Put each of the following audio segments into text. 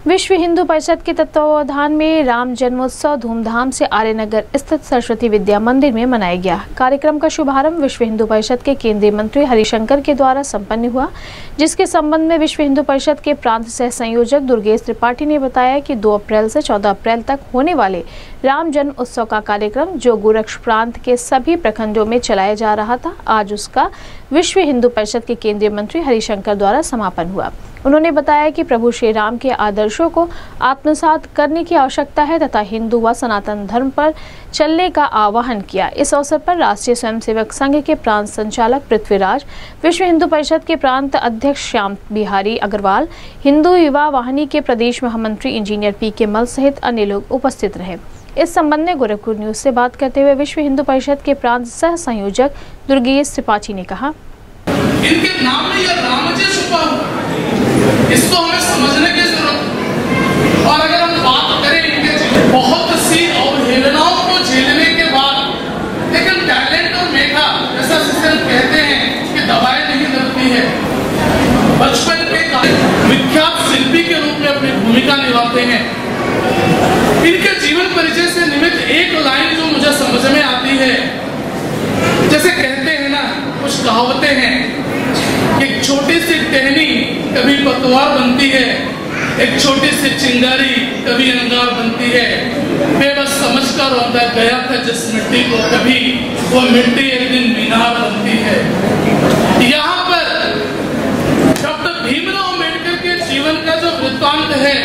विश्व हिंदू परिषद के तत्वावधान में राम जन्मोत्सव धूमधाम से आर्यनगर स्थित सरस्वती विद्या मंदिर में मनाया गया। कार्यक्रम का शुभारंभ विश्व हिंदू परिषद के केंद्रीय मंत्री हरिशंकर के द्वारा संपन्न हुआ, जिसके संबंध में विश्व हिंदू परिषद के प्रांत सह संयोजक दुर्गेश त्रिपाठी ने बताया कि 2 अप्रैल से 14 अप्रैल तक होने वाले राम जन्म उत्सव का कार्यक्रम जो गोरक्ष प्रांत के सभी प्रखंडों में चलाया जा रहा था, आज उसका विश्व हिंदू परिषद के केंद्रीय मंत्री हरिशंकर द्वारा समापन हुआ। उन्होंने बताया कि प्रभु श्री राम के आदर्शों को आत्मसात करने की आवश्यकता है तथा हिंदू व सनातन धर्म पर चलने का आह्वान किया। इस अवसर पर राष्ट्रीय स्वयंसेवक संघ के प्रांत संचालक पृथ्वीराज, विश्व हिंदू परिषद के प्रांत अध्यक्ष श्याम बिहारी अग्रवाल, हिंदू युवा वाहिनी के प्रदेश महामंत्री इंजीनियर पी.के. मल सहित अन्य लोग उपस्थित रहे। इस संबंध में गोरखपुर न्यूज से बात करते हुए विश्व हिंदू परिषद के प्रांत सह संयोजक दुर्गेश त्रिपाठी ने कहा, इनके नाम में यह रामजय छुपा हुआ, इसको हमें समझने की जरूरत है। और अगर हम बात करें इनके बहुत सी अवहेलनाओं को झेलने के बाद, लेकिन टैलेंट और मेधा जैसा सिस्टम कहते हैं कि दवाएं नहीं लगती है, बचपन के विख्यात शिल्पी के रूप में अपनी भूमिका निभाते हैं। इनके जीवन परिचय से निमित्त एक लाइन जो मुझे समझ में आती है, जैसे कहते हैं ना, कुछ कहावतें हैं, एक छोटी सी टहनी कभी पतवार बनती है, एक छोटी सी चिंगारी कभी अंगार बनती है। बेबस समझकर रोता गया था जिस मिट्टी को, कभी वो मिट्टी एक दिन मीनार बनती है। यहाँ पर डॉक्टर भीमराव अम्बेडकर के जीवन का जो वृत्तांत है,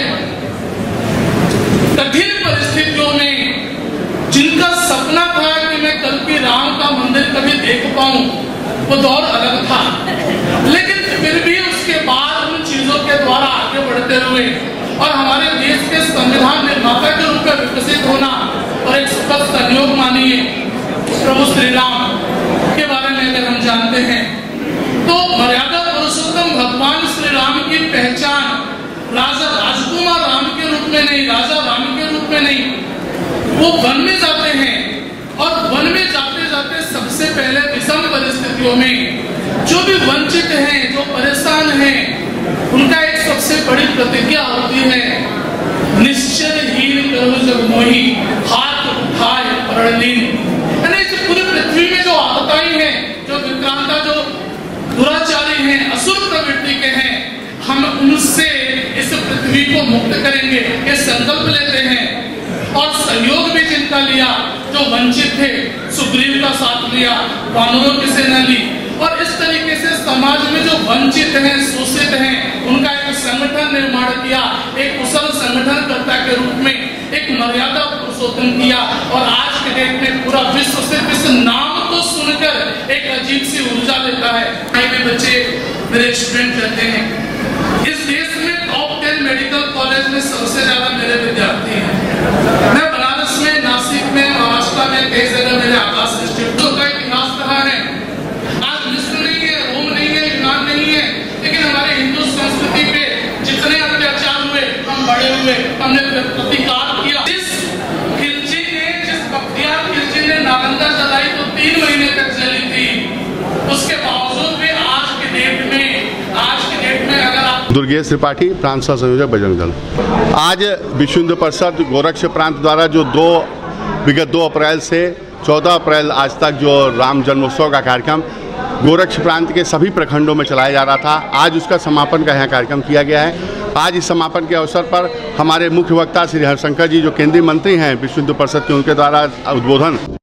कठिन परिस्थितियों में जिनका सपना था कि मैं कल की राम का मंदिर कभी देख पाऊं, वो दौर अलग था, लेकिन फिर भी उसके बाद उन चीजों के द्वारा आगे बढ़ते हुए और हमारे देश के संविधान निर्माता के रूप में विकसित होना और एक सुखद संयोग मानिए प्रभु श्री राम के बारे में अगर हम जानते हैं तो मर्यादा पुरुषोत्तम भगवान श्री राम की पहचान राजा राजकुमार राम के रूप में नहीं, राजा राम के रूप में नहीं, वो वन में जाते हैं और वन में जाते जाते सबसे पहले विषम परिस्थितियों में जो भी वंचित हैं, जो परेशान हैं, उनका एक सबसे बड़ी प्रतिज्ञा होती है, निश्चय हीन करो जग मोही, हाथ उठाए प्रण लीन। यानी इस पूरी पृथ्वी में जो आपदाएं हैं, जो विक्रांता, जो दुराचारी हैं, असुर प्रवृत्ति के हैं, हम उनसे इस पृथ्वी को मुक्त करेंगे, ये संकल्प लेते हैं। और सहयोग भी जिनका लिया, जो वंचित थे, सुग्रीव का साथ लिया, वानरों की सेना ली, और इस तरीके से समाज में जो वंचित हैं, शोषित हैं, उनका एक संगठन निर्माण किया, एक कुशल संगठनकर्ता के रूप में एक मर्यादा पुरुषोत्तम किया। और आज के डेट में पूरा विश्व सिर्फ इस नाम को सुनकर एक अजीब सी ऊर्जा लेता है। में बच्चे मेरे स्टूडेंट रहते हैं, इस देश में टॉप 10 मेडिकल कॉलेज में सबसे ज्यादा मेरे विद्यार्थी हैं। मैं बनारस में, नासिक में, महाराष्ट्र में कई जगह मेरे आकाश इंस्टीट्यूट का इतिहास रहा है। आज मिस्र नहीं है, रोम नहीं है, यूनान नहीं है, लेकिन हमारे हिंदू संस्कृति पे जितने अत्याचार हुए, हम बड़े हुए, हमने प्रतिकार किया। जिस खिलजी ने, जिस बख्तियार खिलजी ने नालंदा जलाई तो 3 महीने तक जली थी, उसके बावजूद भी आज के डेट में अगर आप। दुर्गेश त्रिपाठी, प्रांत सह संयोजक बजरंग दल। आज विश्व हिंदू परिषद गोरक्ष प्रांत द्वारा जो विगत 2 अप्रैल से 14 अप्रैल आज तक जो राम जन्मोत्सव का कार्यक्रम गोरक्ष प्रांत के सभी प्रखंडों में चलाया जा रहा था, आज उसका समापन का यहाँ कार्यक्रम किया गया है। आज इस समापन के अवसर पर हमारे मुख्य वक्ता श्री हरिशंकर जी, जो केंद्रीय मंत्री हैं विश्व हिंदू परिषद के, उनके द्वारा उद्बोधन